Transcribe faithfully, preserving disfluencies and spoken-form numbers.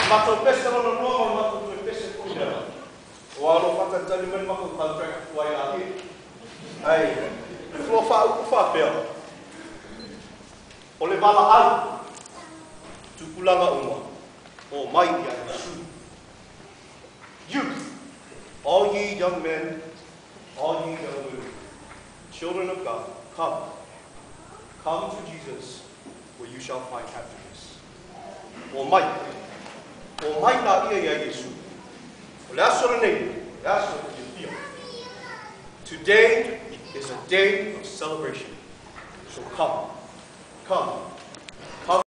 Mato pesa no no no mato tu pesa ko ira. O alo fata tani men mako contract wai la hi. Ai. Flo fa u fa pe. O le bala al. Tu kulanga uma. O mai ia su. Youth, all ye young men, all ye young women, children of God, come. Come to Jesus, where you shall find happiness. O mai. O mai na ia ia Yesu. O le aso nei, le aso ye fia. Today is a day of celebration. So come, come.